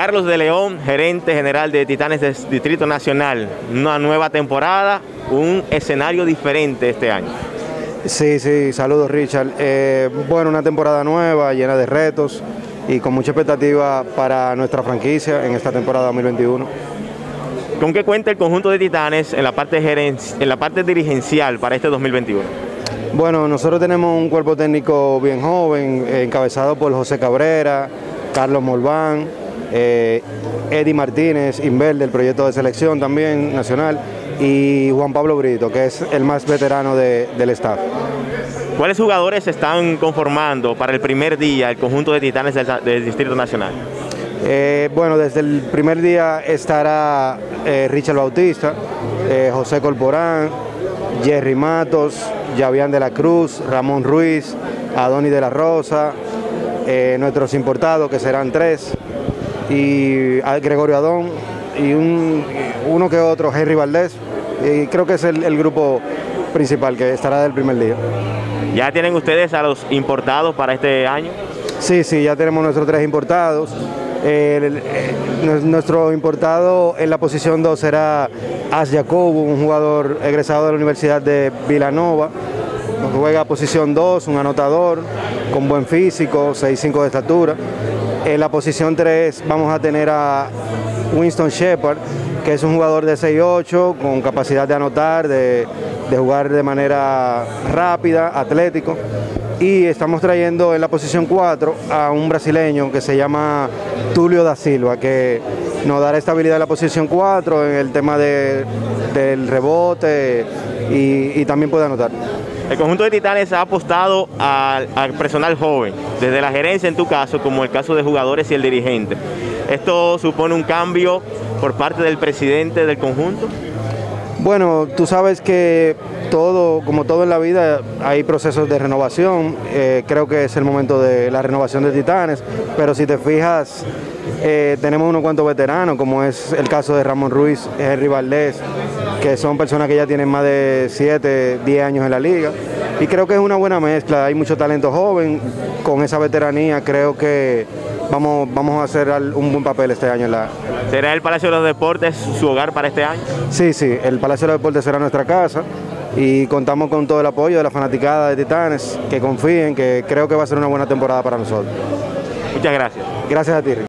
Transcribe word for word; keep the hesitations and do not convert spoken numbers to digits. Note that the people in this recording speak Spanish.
Carlos de León, gerente general de Titanes del Distrito Nacional. Una nueva temporada, un escenario diferente este año. Sí, sí, saludos Richard. Eh, bueno, una temporada nueva, llena de retos y con mucha expectativa para nuestra franquicia en esta temporada dos mil veintiuno. ¿Con qué cuenta el conjunto de Titanes en la parte, gerenci en la parte dirigencial para este dos mil veintiuno? Bueno, nosotros tenemos un cuerpo técnico bien joven, eh, encabezado por José Cabrera, Carlos Morván, eh, Eddie Martínez, Inver del proyecto de selección también nacional, y Juan Pablo Brito, que es el más veterano de, del staff. ¿Cuáles jugadores están conformando para el primer día el conjunto de Titanes del, del Distrito Nacional? Eh, bueno, desde el primer día estará eh, Richard Bautista, eh, José Corporán, Jerry Matos, Yavián de la Cruz, Ramón Ruiz, Adonis de la Rosa, eh, nuestros importados que serán tres, y Gregorio Adón, y un, uno que otro, Henry Valdés, y creo que es el, el grupo principal que estará del primer día. ¿Ya tienen ustedes a los importados para este año? Sí, sí, ya tenemos nuestros tres importados. Eh, el, eh, nuestro importado en la posición dos será As Jacobo, un jugador egresado de la Universidad de Villanova. Juega posición dos, un anotador con buen físico, seis cinco de estatura. En la posición tres vamos a tener a Winston Shepard, que es un jugador de seis ocho, con capacidad de anotar, de, de jugar de manera rápida, atlético. Y estamos trayendo en la posición cuatro a un brasileño que se llama Tulio da Silva, que nos dará estabilidad en la posición cuatro, en el tema de, del rebote y, y también puede anotar. El conjunto de Titanes ha apostado al, al personal joven, desde la gerencia en tu caso, como el caso de jugadores y el dirigente. ¿Esto supone un cambio por parte del presidente del conjunto? Bueno, tú sabes que todo, como todo en la vida, hay procesos de renovación. Eh, creo que es el momento de la renovación de Titanes, pero si te fijas, eh, tenemos unos cuantos veteranos, como es el caso de Ramón Ruiz, Henry Valdés, que son personas que ya tienen más de siete, diez años en la liga. Y creo que es una buena mezcla, hay mucho talento joven, con esa veteranía creo que vamos, vamos a hacer un buen papel este año en la... ¿Será el Palacio de los Deportes su hogar para este año? Sí, sí, el Palacio de los Deportes será nuestra casa y contamos con todo el apoyo de la fanaticada de Titanes, que confíen, que creo que va a ser una buena temporada para nosotros. Muchas gracias. Gracias a ti, Rick.